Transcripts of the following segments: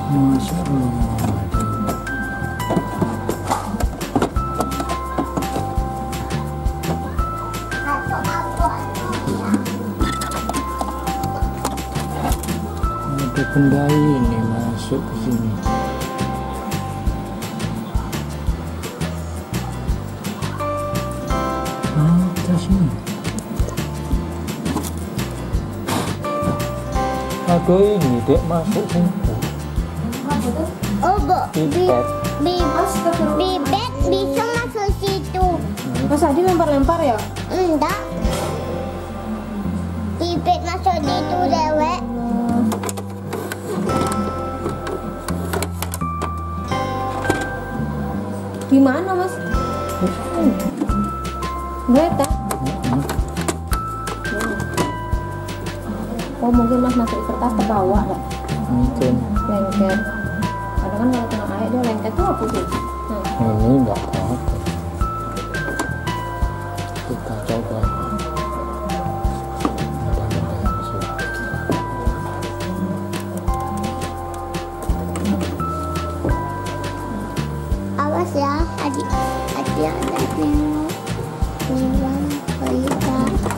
Masya Allah. Ada benda ini masuk ke sini. Atas ini. Aduh, ini dek masuk sini. Oh, Pipet. bibet bisa masuk situ. Mas Adi lempar-lempar ya? Enggak. Bibet masuk situ dewek. Gimana Mas? Beta? Oh mungkin Mas masuk kertas terbawa nggak? Mungkin. Lengket. Kadang kan kalau kena air dia lengket tuh apa sih? Ini enggak apa-apa. Kita coba. Mudah-mudahan masuk. Awas ya, adik ada nengok. Bilang berita.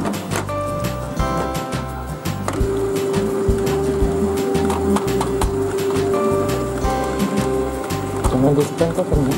Jangan ditekan covernya.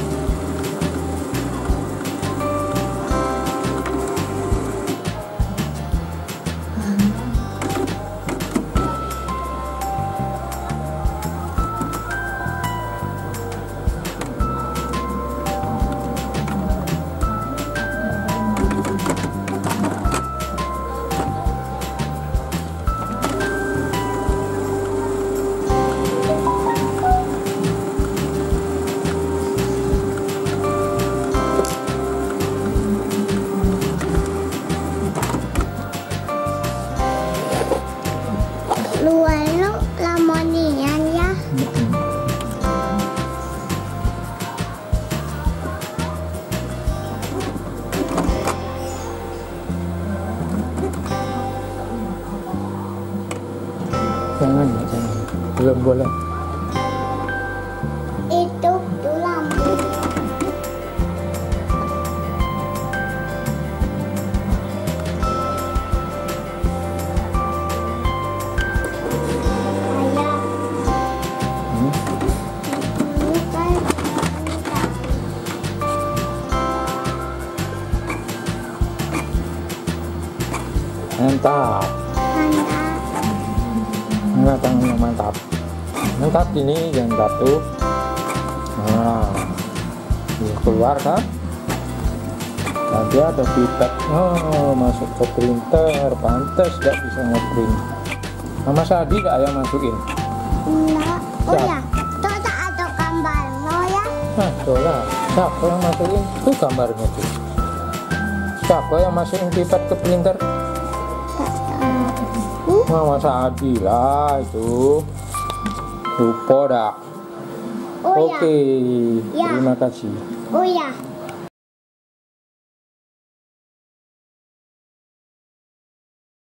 Luar lamonian ya. Jangan, jangan. Belum boleh. Itu lampu. Ayah. Ini kan Mantap. Nah, tangannya mantap. Mantap ini yang satu. Nah, ini keluar kan? Nanti ada pipet. Oh, masuk ke printer. Pantes gak bisa ngeprint. Mama Sadi gak ayah masukin? enggak. Oh Siap. ya, tak ada gambar no ya. Nah, coba. Siapa yang masukin? Itu gambarnya tuh. Siapa yang masukin pipet ke printer? Mama Sadi lah itu. Lupa dah. Oh ya. Oke, Ya. terima kasih. Oh ya.